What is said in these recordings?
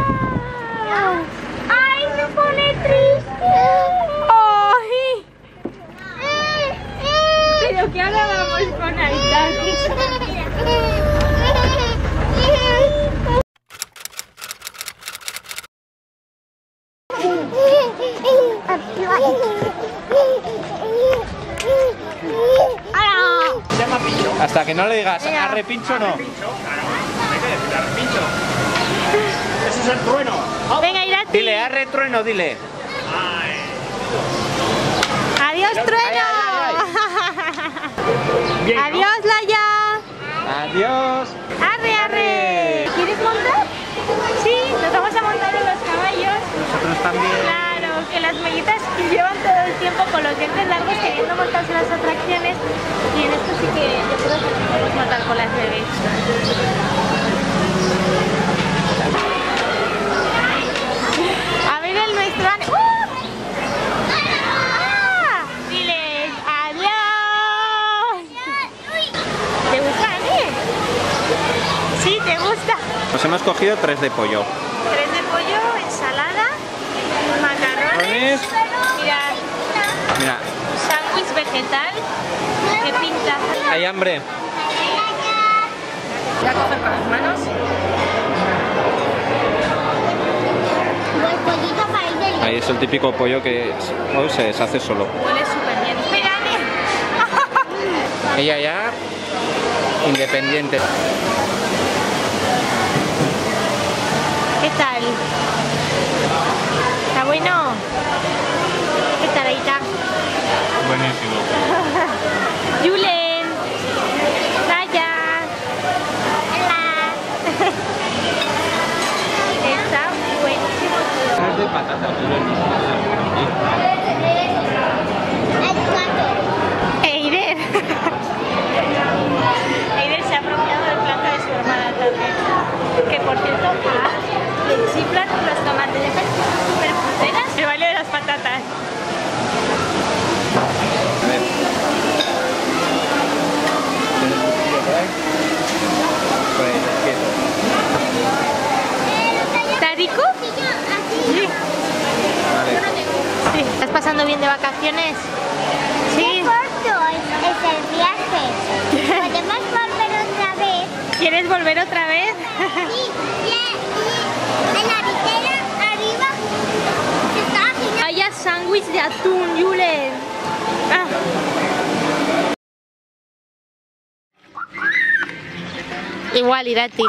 ¡Ay, me pone triste! ¡Ay! Pero que ahora vamos con Aitar. Hasta que no le digas arre pincho, no. Hay que decir arre pincho. Ese es el trueno. Venga, Irati. Dile arre trueno, dile. Adiós, trueno. Bien, ¿no? Adiós, Laia. Adiós. Arre, arre. ¿Quieres montar? Sí, nos vamos a montar en los caballos. Nosotros también. Claro, que las mellitas llevan todo el tiempo con los dientes largos queriendo montarse las atracciones y en esto sí que yo creo que nos podemos montar con las bebés. A ver el nuestro... ¡Ah! Diles adiós. ¿Te gusta, Ani? Sí, ¿te gusta? Nos hemos cogido 3 de pollo. 3 de pollo, ensalada, macarrones, mirad, Mira, sándwich vegetal, qué pinta. hay hambre. Voy a coger con las manos. El pollito para ir del... Ahí es el típico pollo que hoy se deshace solo. Huele súper bien. Espera, Ella ya independiente. ¿qué tal? ¿Está bueno? ¿Qué tal, Aita? Buenísimo. Julen, Naya. Hola. Está buenísimo todo. Es de patata. Eider. Eider se ha apropiado del plato de su hermana también. Que por cierto, le chiflan los tomates. Dejan súper fruteras. El baile de las patatas. ¿Está rico? Sí. Sí. ¿Estás pasando bien de vacaciones? Sí. Corto es el viaje. ¿Podemos volver otra vez? ¿Quieres volver otra vez? Sí, y en la litera arriba se está haciendo... Vaya sándwich de atún, Julen. Ah. Igual, Irati.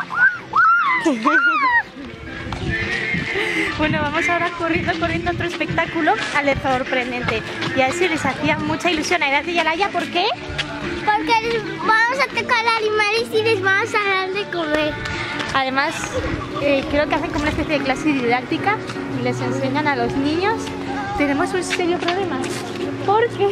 Bueno, vamos ahora corriendo a otro espectáculo al sorprendente. Y a eso les hacía mucha ilusión a Irati y a Laia, ¿por qué? Porque vamos a tocar animales y les vamos a dar de comer. Además, creo que hacen como una especie de clase didáctica y les enseñan a los niños. Tenemos un serio problema, porque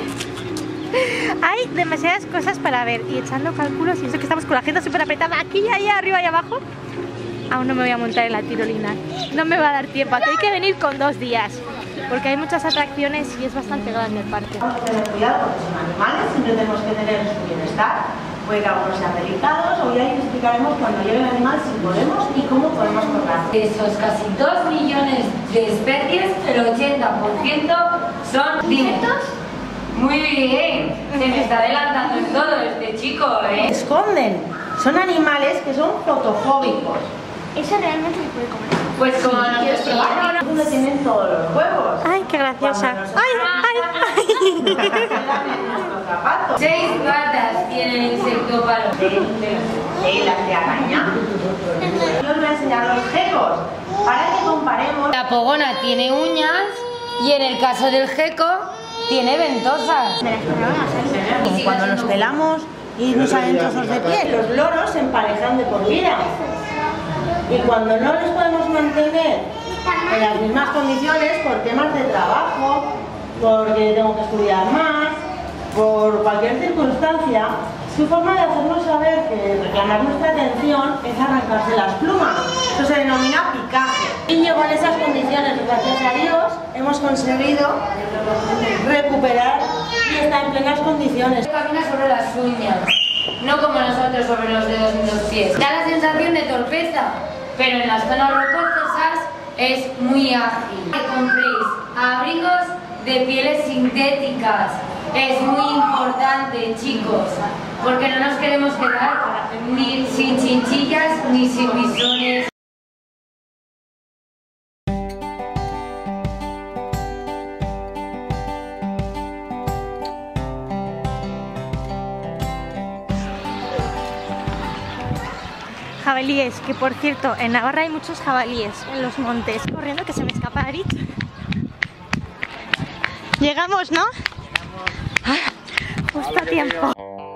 hay demasiadas cosas para ver y echando cálculos y eso que estamos con la agenda súper apretada aquí, allá, arriba y abajo. Aún no me voy a montar en la tirolina, no me va a dar tiempo, aquí hay que venir con 2 días, porque hay muchas atracciones y es bastante grande el parque. Vamos a tener cuidado porque son animales, siempre tenemos que tener su bienestar. Puede que algunos sean delicados, hoy ahí explicaremos cuando llegue el animal si podemos y cómo podemos cortar. De esos casi 2 millones de especies, el 80% son insectos. Muy bien, se me está adelantando en todo este chico, ¿eh? Esconden, son animales que son fotofóbicos. Eso realmente se puede comer. Pues como ¿Quieres probar? Ahora donde tienen todos los huevos. Ay, qué graciosa. Cuando nos Ay, quedan en nuestros zapatos. 6 patas tiene el insectópalo. De las de araña. Yo os voy a enseñar los gecos para que comparemos. La pogona tiene uñas y en el caso del gecko tiene ventosas. Y cuando los pelamos y nos salen trozos de piel, los loros se emparejan de por vida. Y cuando no les podemos mantener en las mismas condiciones por temas de trabajo, porque tengo que estudiar más, por cualquier circunstancia, su forma de hacernos saber que reclamar nuestra atención es arrancarse las plumas. Eso se denomina picaje. Y con esas condiciones, gracias a Dios, hemos conseguido recuperar y está en plenas condiciones. Camina sobre las uñas, no como nosotros sobre los dedos y los pies. Da la sensación de torpeza, pero en las zonas rocosas es muy ágil. Que compréis abrigos de pieles sintéticas. Es muy importante, chicos, porque no nos queremos quedar ni sin chinchillas ni sin bisones. Jabalíes, que por cierto, en Navarra hay muchos jabalíes en los montes. Corriendo que se me escapa Aritz. Llegamos, ¿no? Justo a tiempo.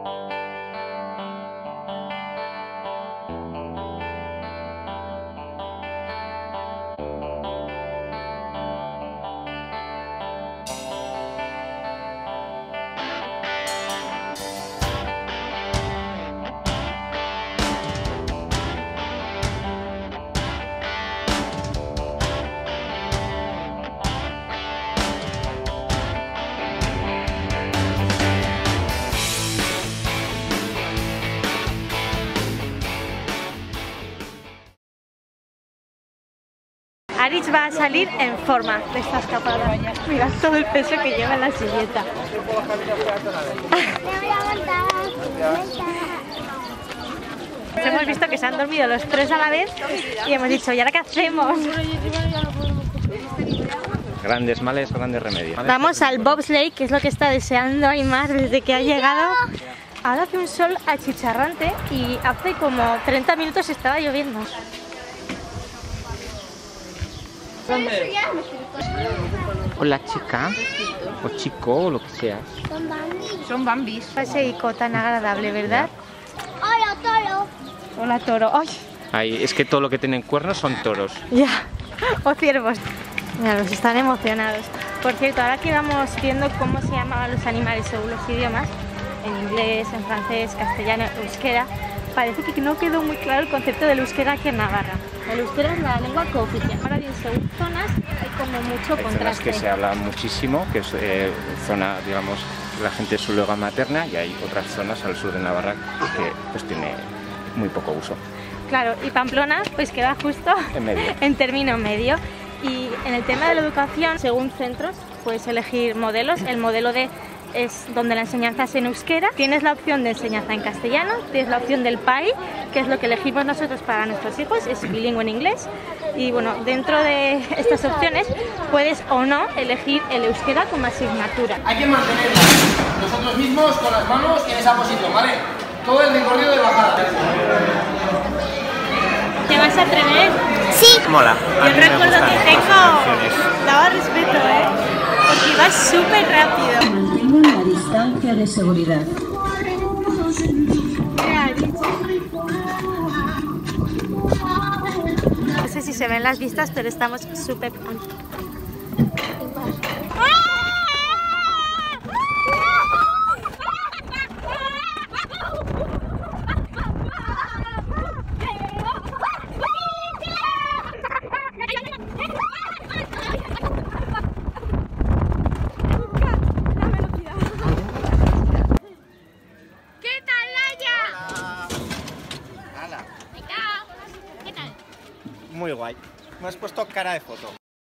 Aritz va a salir en forma de esta escapada. Mirad todo el peso que lleva en la silleta. Hemos visto que se han dormido los tres a la vez y hemos dicho, ¿y ahora qué hacemos? Grandes males, grandes remedios. Vamos al bobsleigh, que es lo que está deseando Aymar desde que ha llegado. Ahora hace un sol achicharrante y hace como 30 minutos estaba lloviendo. Hola chica, o chico, o lo que sea. Son bambis. Paseico tan agradable, ¿verdad? Hola, toro. Hola, toro. ¡Ay! Ay, es que todo lo que tienen cuernos son toros. Ya, o ciervos. Mira, los están emocionados. Por cierto, ahora que vamos viendo cómo se llamaban los animales según los idiomas, en inglés, en francés, castellano, euskera, parece que no quedó muy claro el concepto del euskera aquí en Navarra. El euskera es la lengua cooficial. Ahora bien, según zonas hay como mucho Hay zonas contraste. que se habla muchísimo, que es zona, digamos, la gente es su lengua materna, y hay otras zonas al sur de Navarra que pues tiene muy poco uso. Claro, y Pamplona pues queda justo En medio. en término medio. Y en el tema de la educación, según centros, puedes elegir modelos. El modelo D es donde la enseñanza es en euskera. Tienes la opción de enseñanza en castellano, tienes la opción del PAI, que es lo que elegimos nosotros para nuestros hijos, es bilingüe en inglés. Y bueno, dentro de estas opciones puedes o no elegir el euskera como asignatura. Hay que mantenerla nosotros mismos con las manos en esa posición, ¿vale? Todo el recorrido de bajada. ¿Te vas a atrever? Sí. Mola. Yo recuerdo que tengo... Daba respeto, ¿eh? Porque ibas súper rápido. Mantengan la distancia de seguridad. No sé si se ven las vistas, pero estamos súper... Muy guay. Me has puesto cara de foto.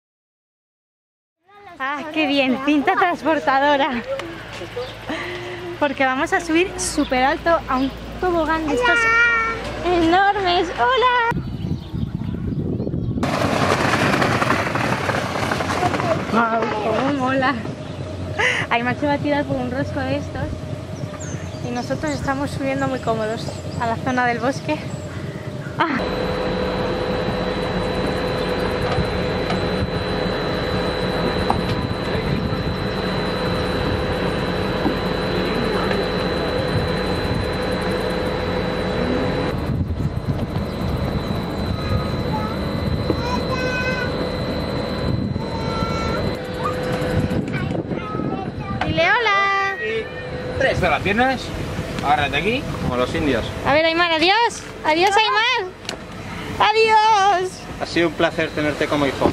¡Ah, qué bien! Cinta transportadora. Porque vamos a subir súper alto a un tobogán de estos enormes. ¡Hola! ¡Wow! ¡Cómo mola! Aymar se va a tirar por un rosco de estos y nosotros estamos subiendo muy cómodos a la zona del bosque. ¡Ah! ¿Te la tienes? Agárrate aquí, como los indios. A ver, Aymar, adiós. Adiós, Aymar. Adiós. Ha sido un placer tenerte como hijo.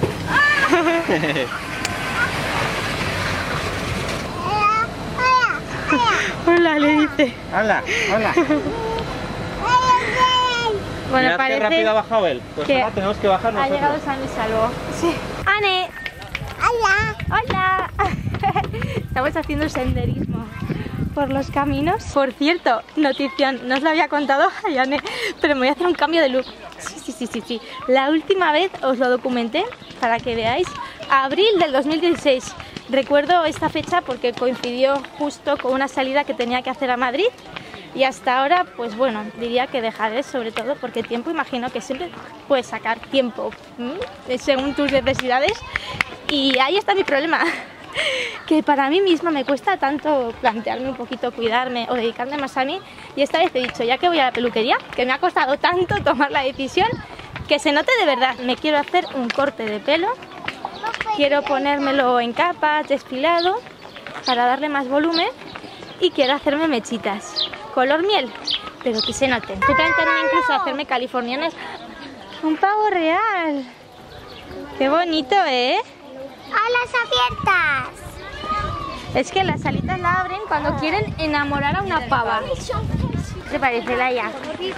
Hola, le dice. Hola, hola. Bueno, Mirad parece qué rápido ha bajado él. Pues que ahora tenemos que bajar ha nosotros. llegado sano y salvo. Sí. ¡Ane! Hola. ¡Hola! Estamos haciendo senderismo por los caminos. Por cierto, notición, no os lo había contado a Yane, pero me voy a hacer un cambio de look. Sí. La última vez os lo documenté para que veáis. Abril del 2016. Recuerdo esta fecha porque coincidió justo con una salida que tenía que hacer a Madrid. Y hasta ahora, pues bueno, diría que dejaré, sobre todo porque tiempo, imagino que siempre puedes sacar tiempo según tus necesidades. Y ahí está mi problema, que para mí misma me cuesta tanto plantearme un poquito cuidarme o dedicarme más a mí. Y esta vez he dicho, ya que voy a la peluquería, que me ha costado tanto tomar la decisión, que se note de verdad. Me quiero hacer un corte de pelo, quiero ponérmelo en capas, despilado, para darle más volumen, y quiero hacerme mechitas. Color miel, pero que se noten. Estoy planteándome incluso hacerme californianas. Un pavo real. Qué bonito, ¿eh? Alas abiertas. Es que las alitas la abren cuando quieren enamorar a una pava. ¿Te parece, Laia?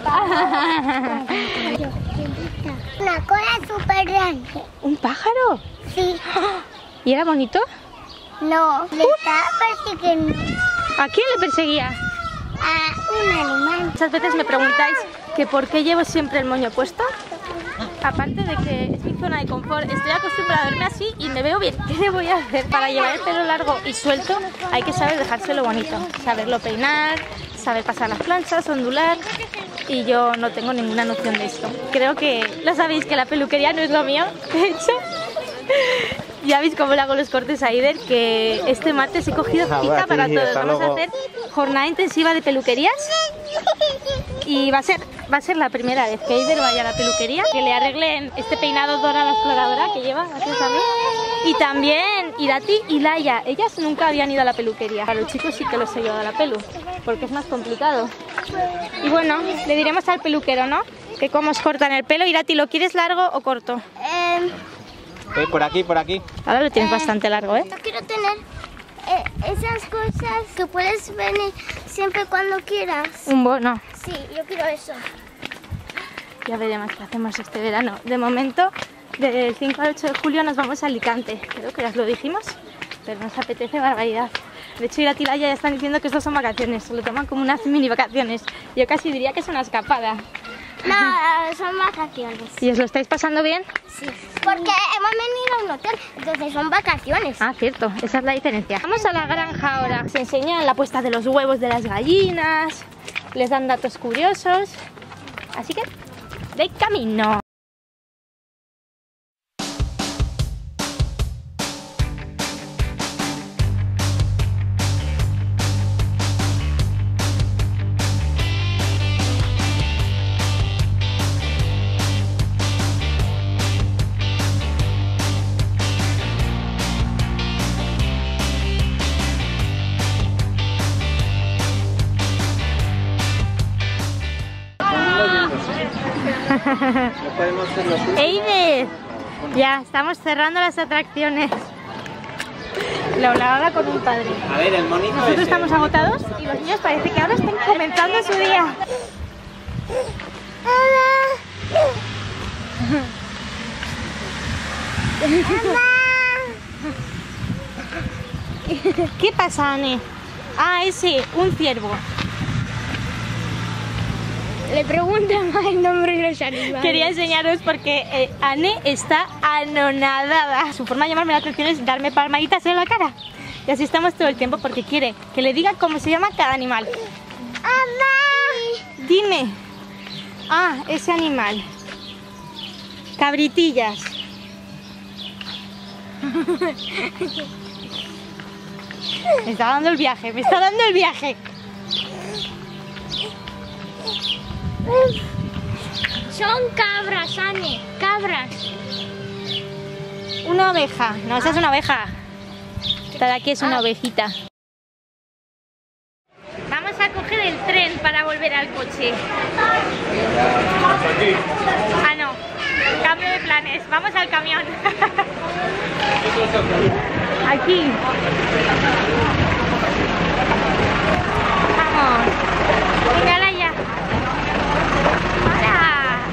Una cola súper grande. ¿Un pájaro? Sí. ¿Y era bonito? No, le estaba persiguiendo ¿A quién le perseguía? a un animal. Muchas veces me preguntáis que por qué llevo siempre el moño puesto. Aparte de que es mi zona de confort, estoy acostumbrada a verme así y me veo bien. ¿Qué le voy a hacer? Para llevar el pelo largo y suelto hay que saber dejárselo bonito, saberlo peinar, saber pasar las planchas, ondular, y yo no tengo ninguna noción de esto. Creo que lo sabéis, que la peluquería no es lo mío. De hecho, ya veis cómo le hago los cortes a Eider, que este martes he cogido cita para todos. Vamos a hacer jornada intensiva de peluquerías y va a ser la primera vez que Eider vaya a la peluquería, que le arreglen este peinado Dora la exploradora que lleva, gracias a mí. Y también Irati y Laia, ellas nunca habían ido a la peluquería. A los chicos sí que los he llevado a la pelu, porque es más complicado. Y bueno, le diremos al peluquero, ¿no? Que cómo os cortan el pelo. Irati, ¿lo quieres largo o corto? Por aquí, por aquí. Ahora lo tienes bastante largo, ¿eh? Yo quiero tener esas cosas que puedes venir siempre cuando quieras. Un bono. Sí, yo quiero eso. Ya veremos qué hacemos este verano. De momento, del 5 al 8 de julio nos vamos a Alicante. Creo que ya os lo dijimos, pero nos apetece barbaridad. De hecho, Irati y Laia ya están diciendo que estos son vacaciones. Se lo toman como unas mini vacaciones. Yo casi diría que es una escapada. No, son vacaciones. ¿Y os lo estáis pasando bien? Sí, porque hemos venido a un hotel, entonces son vacaciones. Ah, cierto, esa es la diferencia. Vamos a la granja ahora. Se enseñan la puesta de los huevos de las gallinas, les dan datos curiosos. Así que, de camino. Eider, ya estamos cerrando las atracciones. Lo hablaba ahora con un padre. A ver, el monito. Nosotros estamos agotados y los niños parece que ahora están comenzando su día. ¿Qué pasa, Ane? Ah, ese, un ciervo. Le preguntan el nombre de los animales. Quería enseñaros porque Ane está anonadada. Su forma de llamarme la atención es darme palmaditas en la cara. Y así estamos todo el tiempo porque quiere que le diga cómo se llama cada animal. ¡Mamá! Dime. Ah, ese animal. Cabritillas. Me está dando el viaje, me está dando el viaje. Son cabras, Ane, cabras. Una oveja. No, esa es una oveja. Esta de aquí es una ovejita. Vamos a coger el tren para volver al coche. Ah, no. Cambio de planes. Vamos al camión. Aquí. Vamos. Venga, Laia. ¡Hola!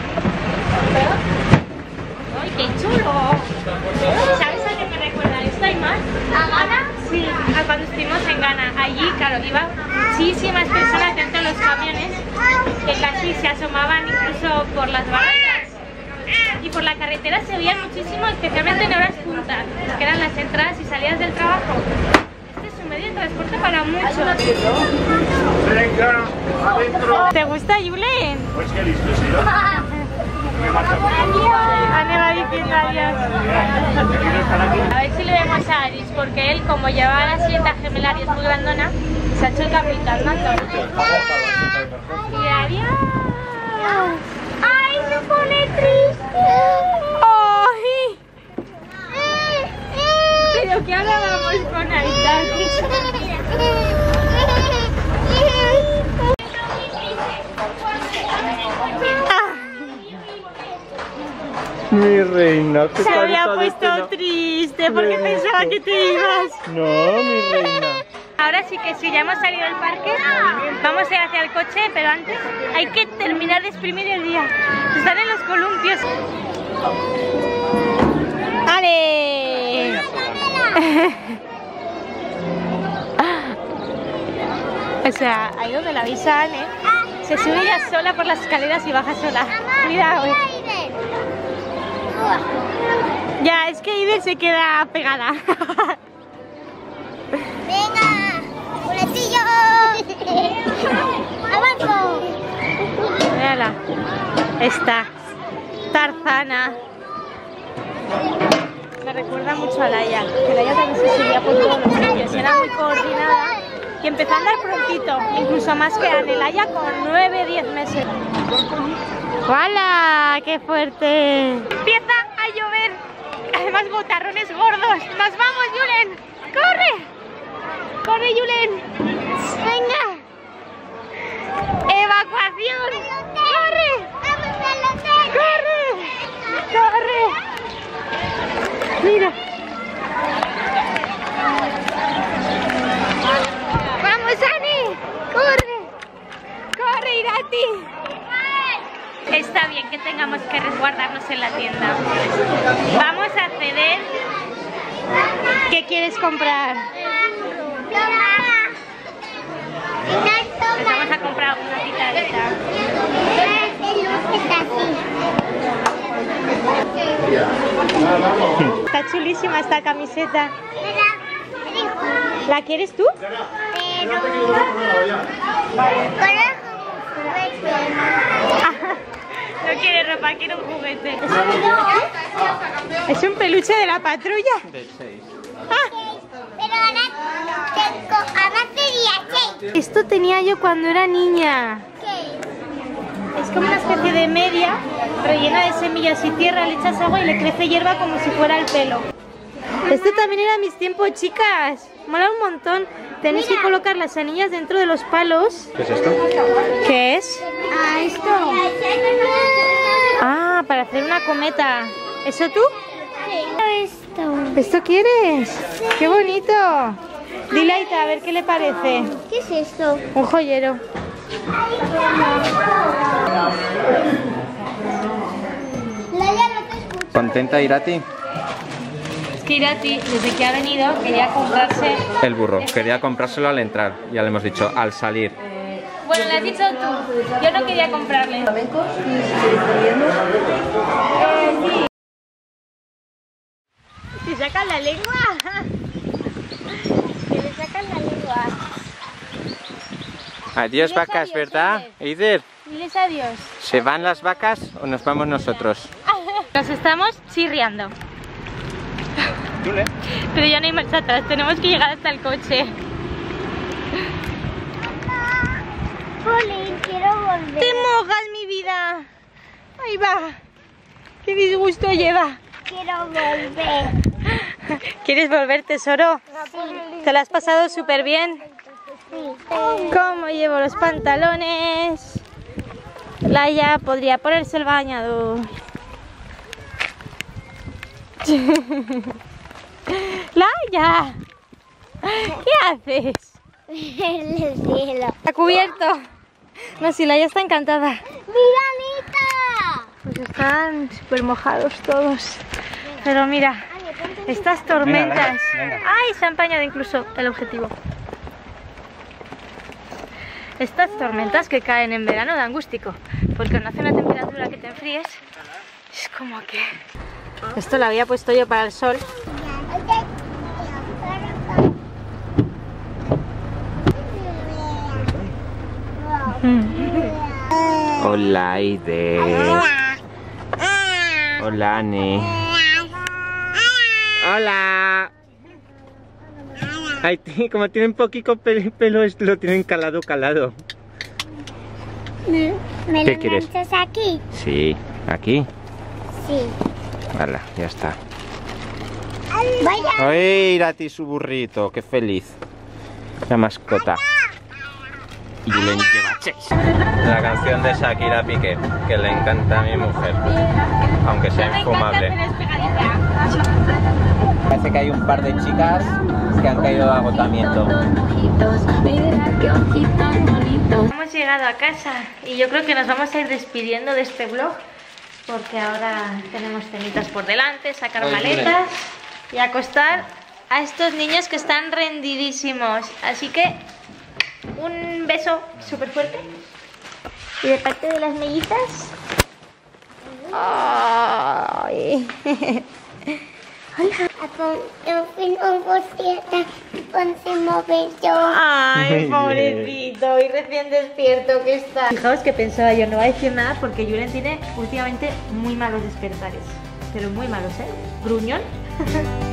claro, iban muchísimas personas dentro de los camiones que casi se asomaban incluso por las barajas. Y por la carretera se veían muchísimo, especialmente en horas puntas, que eran las entradas y salidas del trabajo. Este es un medio de transporte para muchos. Venga, adentro. ¿Te gusta, Julen? Pues qué listo he sido. Anne va diciendo adiós. A ver si le vemos a Aris, porque él, como lleva la sienta gemelar y es muy grandona, se ha hecho el campito andando. Y adiós. ¡Ay, se pone triste! ¡Ay! Pero que ahora vamos con Aitana. Mi reina, ¿qué Se había puesto triste porque pensaba que te ibas. No, mi reina. Ahora sí que sí, ya hemos salido del parque, vamos a ir hacia el coche, pero antes hay que terminar de exprimir el día. Están en los columpios. ¡Ale! O sea, ahí donde la veis a Anne, se sube ella sola por las escaleras y baja sola. Cuidado. Ya, es que Ider se queda pegada. Venga, boletillo. Abajo. Mírala. Está Tarzana. Me recuerda mucho a Laia, que Laia también se subía por todos los sitios, era muy coordinada y empezó a andar prontito, incluso más que Anne. Laia con 9-10 meses. ¡Hala! ¡Qué fuerte! Empieza a llover, además botarrones gordos. ¡Nos vamos, Julen! ¡Corre! ¡Corre, Julen! ¡Venga! ¡Evacuación! ¡Corre! ¡Corre! ¡Corre! ¡Mira! ¡Vamos, Anne! ¡Corre! ¡Corre, Irati! Está bien que tengamos que resguardarnos en la tienda. Vamos a ceder. ¿Qué quieres comprar? Pues vamos a comprar una pitadita. Está chulísima esta camiseta. ¿La quieres tú? No quiere ropa, quiere un juguete. Es un peluche de la patrulla. Pero ahora quería cake. Esto tenía yo cuando era niña. Es como una especie de media rellena de semillas y tierra, le echas agua y le crece hierba como si fuera el pelo. Esto también era mis tiempos, chicas. Mola un montón. Tenéis que colocar las anillas dentro de los palos. ¿Qué es esto? ¿Qué es? Ah, esto. Ah, para hacer una cometa. ¿Eso tú? Esto. ¿Esto quieres? ¡Qué bonito! Dile a Aita, a ver qué le parece. ¿Qué es esto? Un joyero. Laia, no te escucho. ¿Contenta, Irati? Es que Irati, desde que ha venido, quería comprarse... El burro. Quería comprárselo al entrar. Ya le hemos dicho, al salir. Bueno, le has dicho tú. Yo no quería comprarle. ¿Te sacan la lengua? Que le sacan la lengua. Adiós, Diles vacas, adiós, ¿verdad? Eider, Diles adiós. ¿se van las vacas o nos vamos nosotros? Nos estamos chirriando. Pero ya no hay marcha atrás, tenemos que llegar hasta el coche. Jolín, quiero volver. ¡Te mojas, mi vida! Ahí va. ¡Qué disgusto lleva! Quiero volver. ¿Quieres volver, tesoro? ¿Te lo has pasado súper bien? Sí. ¿Cómo llevo los pantalones? Laia podría ponerse el bañador. Laia, ¿qué haces? En el cielo. ¿Está cubierto? No, si Laia está encantada. ¡Mira, Anita! Pues están súper mojados todos. Pero mira, estas tormentas. Venga. ¡Ay! Se ha empañado incluso el objetivo. Estas tormentas que caen en verano dan gustico, porque cuando hace una temperatura que te enfríes, es como que... Esto lo había puesto yo para el sol. Hola, Aide. Hola, Ani. Hola. Ay, como tienen poquito pelo, lo tienen calado. ¿Me ¿Qué lo quieres? enganchas aquí? Sí, aquí. Sí. Hala, ya está. Vaya. ¡Ay, Irati, su burrito! ¡Qué feliz! La mascota. Y Julen lleva Chase. La canción de Shakira Piqué, que le encanta a mi mujer, aunque sea infumable. Parece que hay un par de chicas que han caído de agotamiento. Hemos llegado a casa y yo creo que nos vamos a ir despidiendo de este vlog, porque ahora tenemos cenitas por delante, sacar maletas y acostar a estos niños que están rendidísimos. Así que un beso súper fuerte. Y de parte de las mellizas. Ay. Ay, pobrecito, y recién despierto que está. Fijaos que pensaba yo, no va a decir nada porque Julen tiene últimamente muy malos despertares. Pero muy malos, ¿eh? Gruñón.